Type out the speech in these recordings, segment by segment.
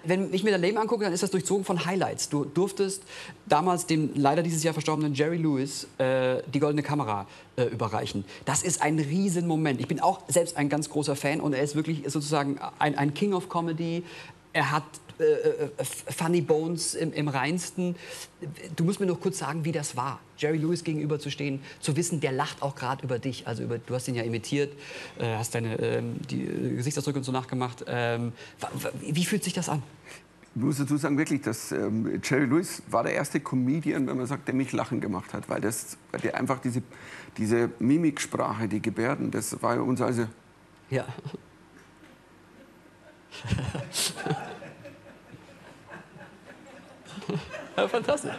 Wenn ich mir dein Leben angucke, dann ist das durchzogen von Highlights. Du durftest damals dem leider dieses Jahr verstorbenen Jerry Lewis die Goldene Kamera überreichen. Das ist ein Riesenmoment. Ich bin auch selbst ein ganz großer Fan und er ist wirklich sozusagen ein King of Comedy. Er hat Funny Bones im Reinsten. Du musst mir noch kurz sagen, wie das war, Jerry Lewis gegenüber zu stehen, zu wissen, der lacht auch gerade über dich. Also du hast ihn ja imitiert, hast die Gesichtsausdrücke und so nachgemacht. Wie fühlt sich das an? Ich muss dazu sagen, wirklich, dass Jerry Lewis war der erste Comedian, wenn man sagt, der mich lachen gemacht hat. Weil der einfach diese Mimiksprache, die Gebärden, das war ja uns also... Ja. Ja, fantastisch.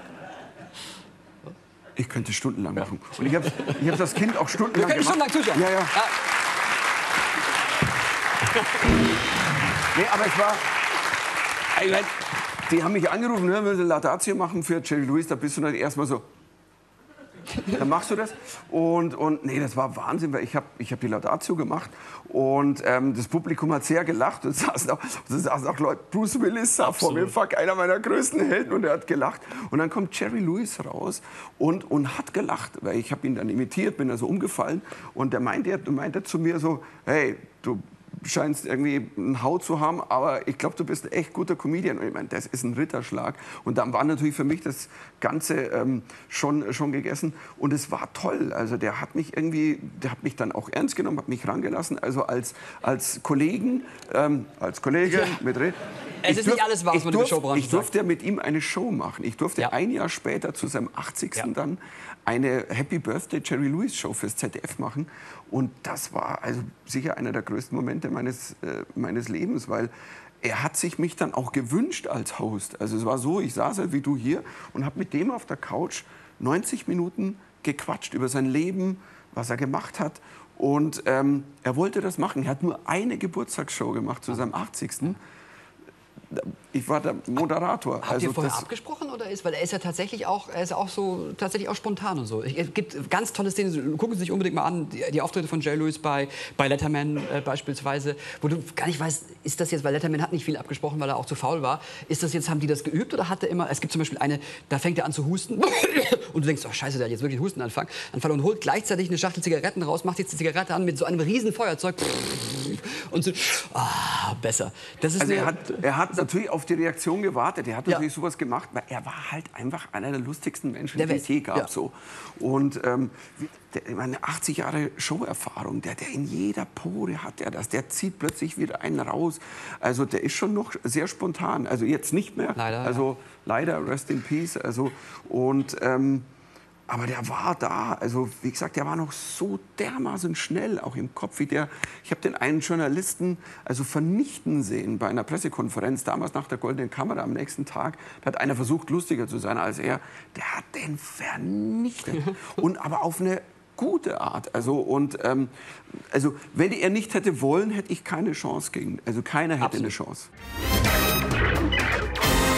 Ich könnte stundenlang machen. Und ich habe das Kind auch stundenlang gemacht. Wir können stundenlang zuschauen. Ja, ja. Nee, aber es war... Die haben mich angerufen, ne, wir eine Laudatio machen für Jerry Lewis. Da bist du dann erstmal so... Dann machst du das. Und nee, das war Wahnsinn, weil ich hab die Laudatio gemacht und das Publikum hat sehr gelacht. Und saßen auch Leute, Bruce Willis saß vor mir, fuck, einer meiner größten Helden, und er hat gelacht. Und dann kommt Jerry Lewis raus und hat gelacht, weil ich habe ihn dann imitiert, bin da so umgefallen und der meinte zu mir so, hey, du scheinst irgendwie einen Hau zu haben, aber ich glaube, du bist ein echt guter Comedian. Und ich meine, das ist ein Ritterschlag. Und dann war natürlich für mich das Ganze schon gegessen. Und es war toll. Also der hat mich dann auch ernst genommen, hat mich rangelassen. Also als Kollegen, als Kollege mit Es ist nicht alles wahr, was man über Showbranche sagt. Ich durfte ja mit ihm eine Show machen. Ich durfte ein Jahr später zu seinem 80. dann eine Happy Birthday Jerry Lewis Show fürs ZDF machen. Und das war also sicher einer der größten Momente meines Lebens, weil er hat sich mich dann auch gewünscht als Host. Also es war so, ich saß halt wie du hier und habe mit dem auf der Couch 90 Minuten gequatscht über sein Leben, was er gemacht hat. Und er wollte das machen. Er hat nur eine Geburtstagsshow gemacht zu seinem 80. Ich war der Moderator. Habt ihr vorher abgesprochen oder weil er ist ja tatsächlich auch, tatsächlich auch spontan und so. Es gibt ganz tolle Szenen, gucken Sie sich unbedingt mal an, die Auftritte von Jerry Lewis bei Letterman beispielsweise, wo du gar nicht weißt, ist das jetzt, weil Letterman hat nicht viel abgesprochen, weil er auch zu faul war, ist das jetzt, haben die das geübt oder hat er immer, es gibt zum Beispiel eine, da fängt er an zu husten und du denkst, oh scheiße, der hat jetzt wirklich einen Hustenanfall und holt gleichzeitig eine Schachtel Zigaretten raus, macht jetzt die Zigarette an mit so einem riesen Feuerzeug und so, besser. Das ist also er hat natürlich auf die Reaktion gewartet. Er hat natürlich sowas gemacht, weil er war halt einfach einer der lustigsten Menschen, die es je gab. Ja. So. Und meine 80 Jahre Showerfahrung, der in jeder Pore hat er das. Der zieht plötzlich wieder einen raus. Also der ist schon noch sehr spontan. Also jetzt nicht mehr. Leider. Also leider, rest in peace. Also und aber der war da, also wie gesagt, der war noch so dermaßen schnell, auch im Kopf wie der. Ich habe den einen Journalisten also vernichten sehen bei einer Pressekonferenz, damals nach der Goldenen Kamera am nächsten Tag. Da hat einer versucht, lustiger zu sein als er. Der hat den vernichtet. Und aber auf eine gute Art. Also, also wenn er nicht hätte wollen, hätte ich keine Chance gegen. Also keiner hätte eine Chance.